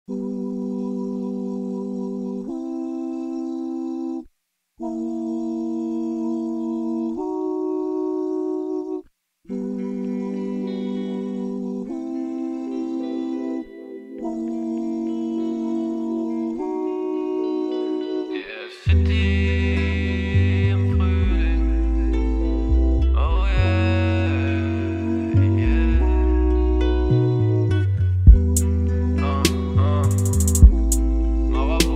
City im Frühling. Oh yeah, yeah. Marabo.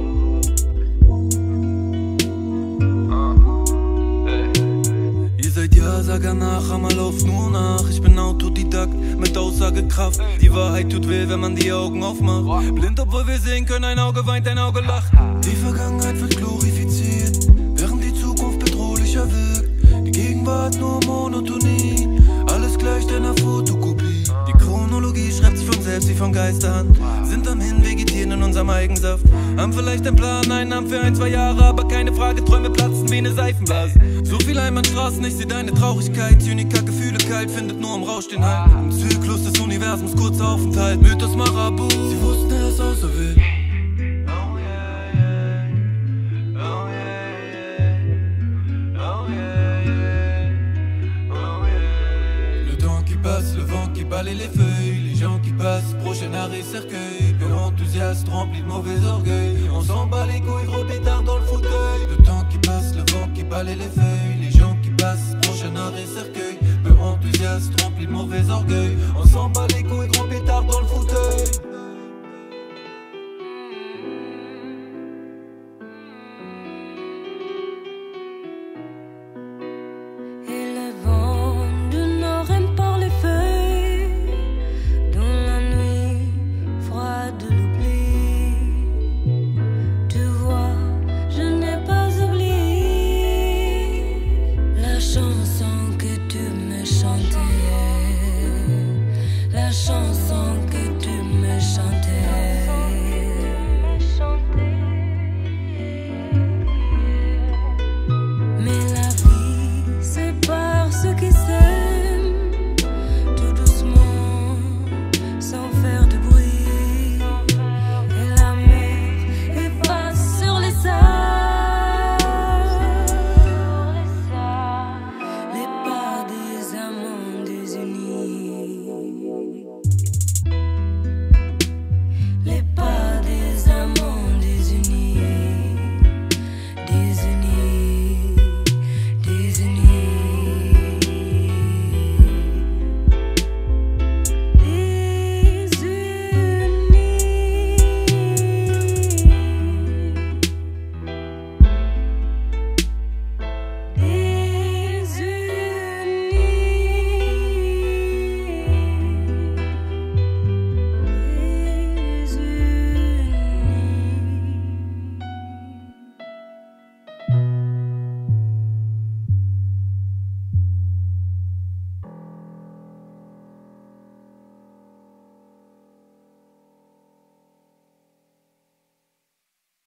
Hey. Ihr seid Ja-Sager nach, aber lauft nur nach. Ich bin Autodidakt mit Aussagekraft. Die Wahrheit tut weh, wenn man die Augen aufmacht. Blind, obwohl wir sehen können, ein Auge weint, ein Auge lacht. Die Vergangenheit wird glorifiziert, während die Zukunft bedrohlicher wirkt. Die Gegenwart nur Monotonie, alles gleicht einer Fotokopie. Die Chronologie schreibt sich von selbst wie von Geisterhand. Sind am Hinvegetieren in unserem Eigensaft. Haben vielleicht einen Plan, einen Namen für 1, 2 Jahre, aber keine Frage, Träume platzen wie eine Seifenblase. So viel Einbahnstraßen, ich seh deine Traurigkeit. Zyniker, Gefühle kalt, findet nur im Rausch den Halt. Im Zyklus des Universums, kurzer Aufenthalt. Mythos Marabu, sie wussten, er ist auserwählt. Le vent qui balaye les feuilles, les gens qui passent, prochain arrêt cercueil. Peu enthousiaste, rempli de mauvais orgueil. On s'en bat les couilles, gros pétard dans le fauteuil. Le temps qui passe, le vent qui balaye les feuilles, les gens qui passent, prochain arrêt cercueil. Peu enthousiaste, rempli de mauvais orgueil. On s'en bat les couilles, gros pétard dans le fauteuil.